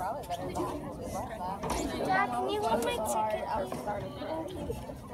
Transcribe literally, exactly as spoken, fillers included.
Dad, can you hold my ticket, please? Thank you.